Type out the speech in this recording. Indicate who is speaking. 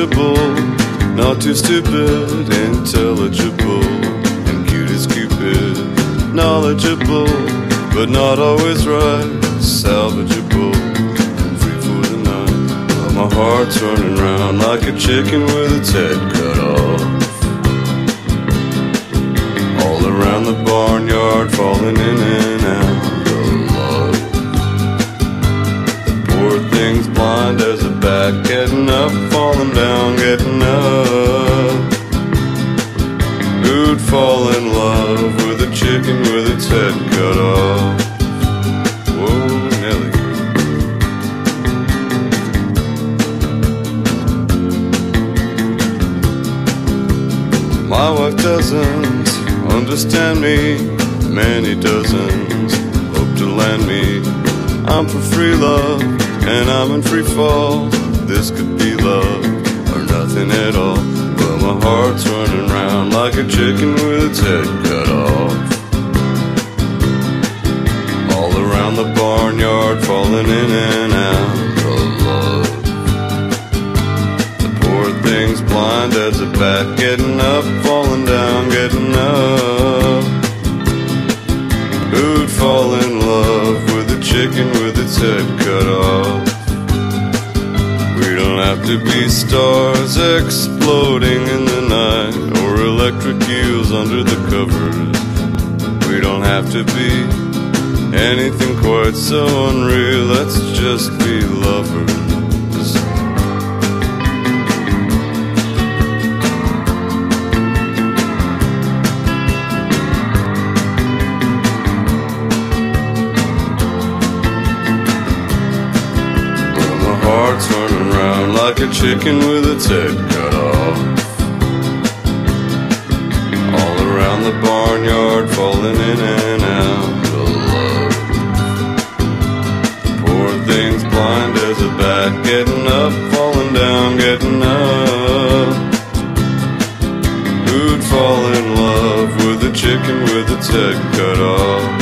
Speaker 1: knowledgeable, not too stupid, intelligible, and cute as Cupid. Knowledgeable, but not always right, salvageable, and free for the night. But my heart's running round like a chicken with its head cut off. All around the barnyard, falling in and out of love. The poor thing's blind as a bat, getting up, falling down, getting up. Who'd fall in love with a chicken with its head cut off? Whoa, Nelly. My wife doesn't understand me, many dozens hope to land me. I'm for free love, and I'm in free fall. This could be love, or nothing at all. But my heart's running round like a chicken with its head cut off. All around the barnyard, falling in and out of love. The poor thing's blind as a bat, getting up, falling down, getting up. Who'd fall in love with a chicken with its head cut off? We don't have to be stars exploding in the night, or electric eels under the covers. We don't have to be anything quite so unreal, let's just be lovers. Running round like a chicken with its head cut off. All around the barnyard, falling in and out of love. The poor thing's blind as a bat, getting up, falling down, getting up. Who'd fall in love with a chicken with its head cut off?